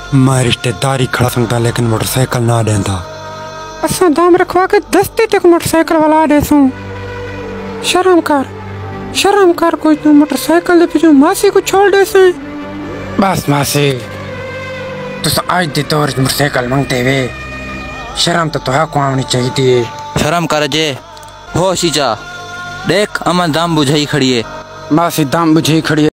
मैं रिश्तेदारी खड़ा संगता लेकिन मोटरसाइकिल ना देंदा। असा दाम रखवा के दस्ते तक मोटरसाइकिल वाला देसू। शर्म कर कोई तू मोटरसाइकिल दे पीछे मासी को छोड़ देसे। बस मासी तू आज दे तौर मोटरसाइकिल मांगते वे शर्म तो तुहा को आनी चाहिए थी। शर्म कर जे हो शीचा देख अमन दाम बुझाई खड़ी है। मासी दाम बुझाई खड़ी है।